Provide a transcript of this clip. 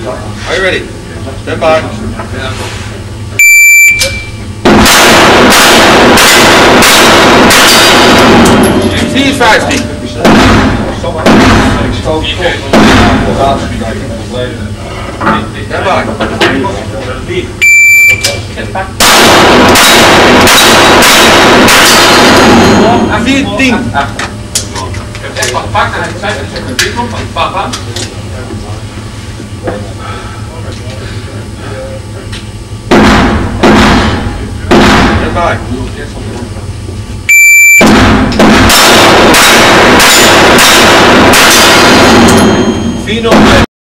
Are you ready? Stand by. 15. Stand by. 14. Ik heb echt wat gepakt en hij zei dat ik een dik op van papa. Stand by. 4-0.